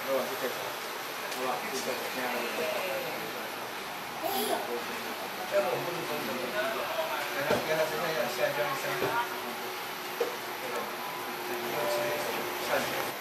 老板就可以走，好吧？就在现在就可以走。跟他身上要下降3个，上去。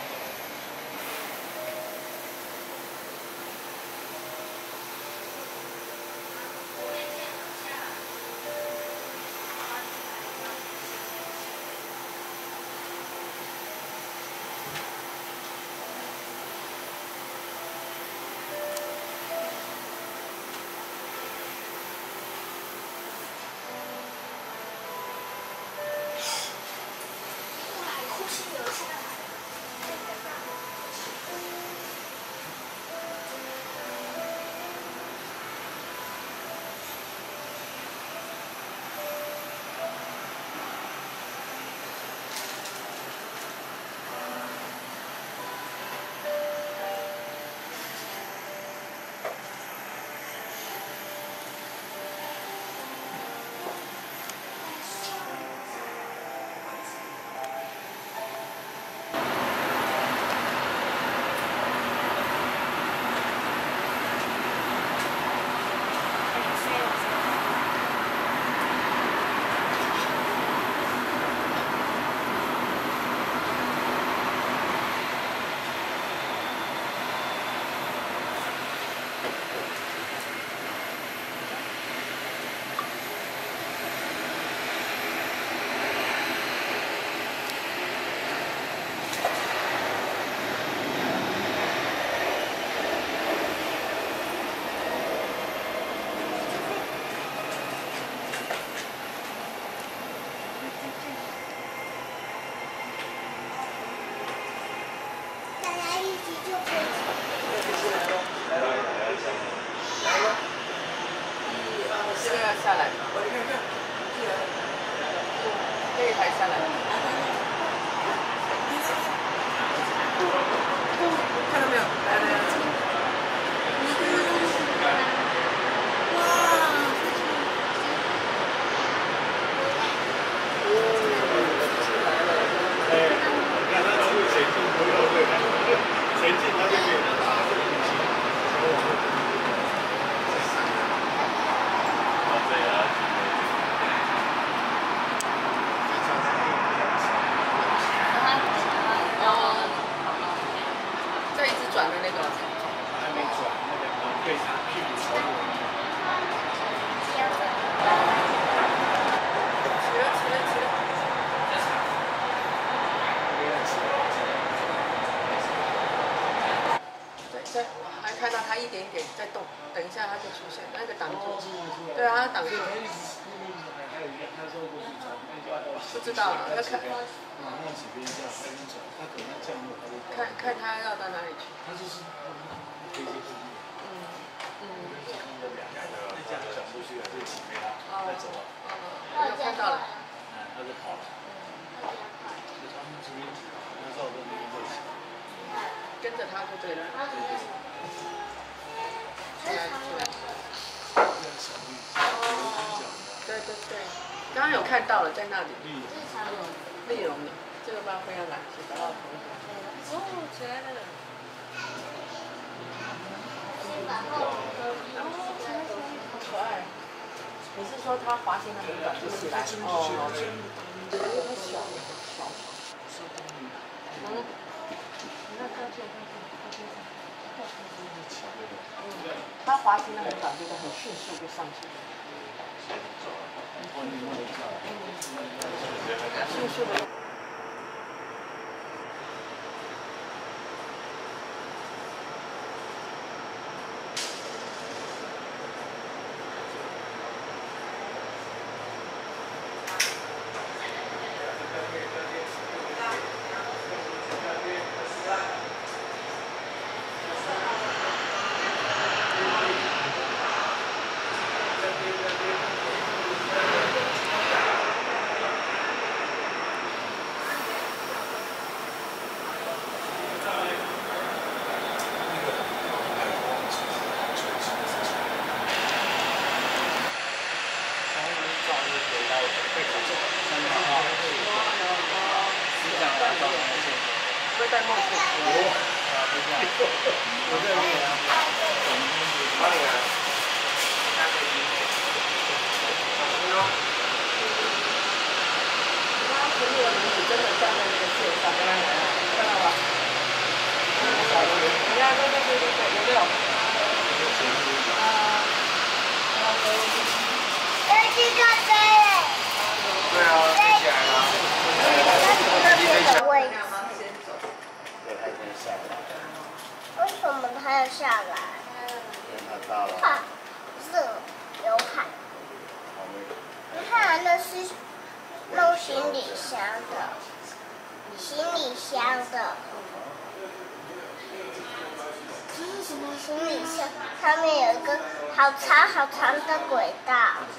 下来，这一台下来，看到没有？来来来， 看他是前进不要对的，前进他就可以拿这个武器。 这一直转的那个。 还没转，那个对屁股朝我。 起来起来起来！对，还看到它一点一点在动，等一下它就出现，那个挡住。对啊，它挡住。不知道，要看。看它要到哪里去。 它就是飞机。这样转出去了，就起飞了，再走了。 有看到了。 它就跑了。就他们这边，那照着那边就行。 跟着它就对了。出来出来。对对对，刚刚有看到了，在那里。丽蓉的，这个不知道飞到哪去，找到同学。哦，起来了。好可爱。你是说它滑行的很短就起来？哦。很小。你看看这。它滑行的很短，就是很迅速就上去了。迅速的。 前面有轮子真的站在那个线上，看到吧？你看，对，有没有？ 对啊，飞起来了。 这个位置， 对，还可以下来。 为什么它要下来？ 因为它大了。 看，热有海。你看，那是弄行李箱的，行李箱的。这是什么行李箱？上面有一个好长好长的轨道。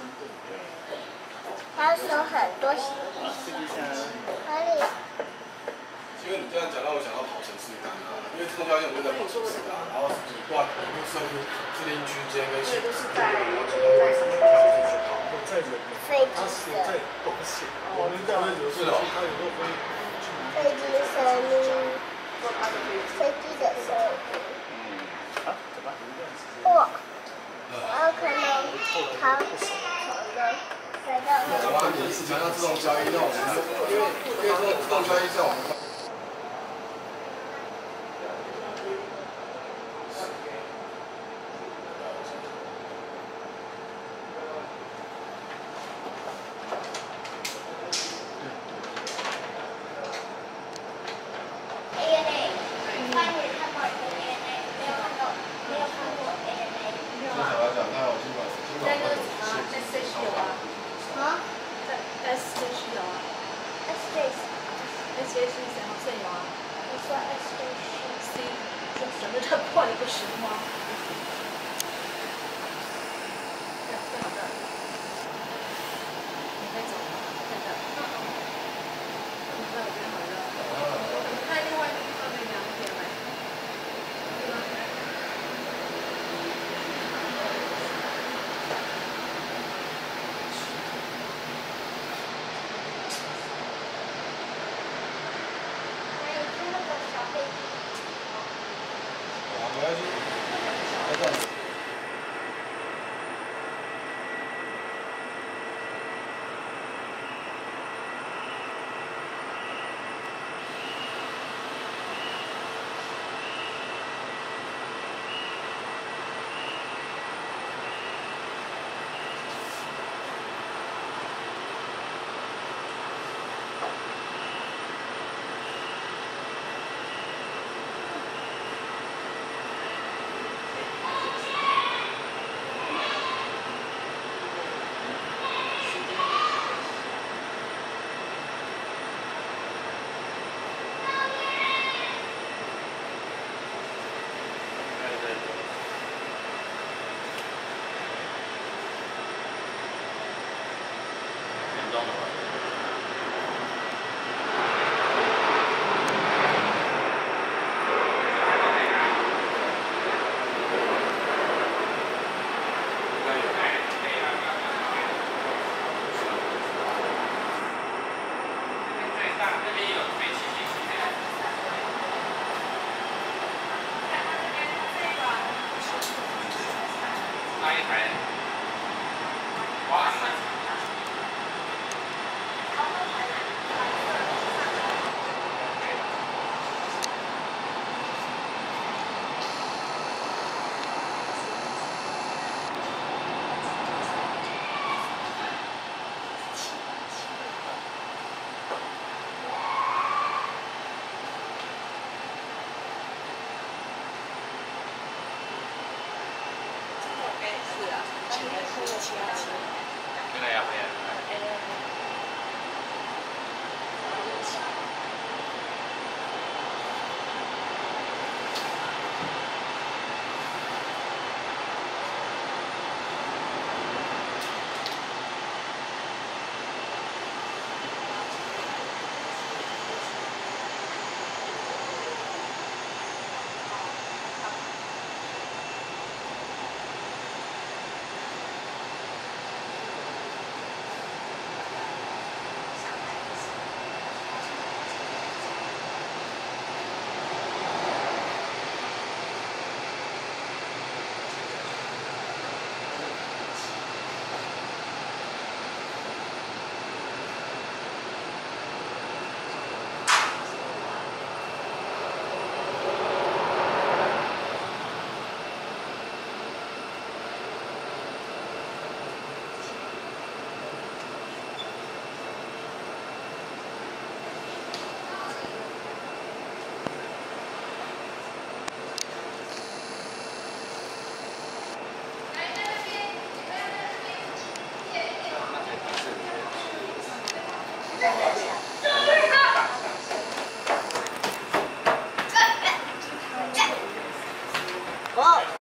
它收很多行李箱。哪里？ 因为你这样讲让我想到跑城市感啊，因为自动驾驶我们就在跑城市啊，然后你挂设置制定区间跟行程，然后其他会什么跳进去跑。 在人， 飞机它是的。 在东西。我们在那有时候它有时候会飞机声音，飞机的声音。 啊，怎么？ 哇，然后可能它可能飞到那然后你是讲到自动交易，那我们因为自动交易在我们。 是啊，727。 那个要不要？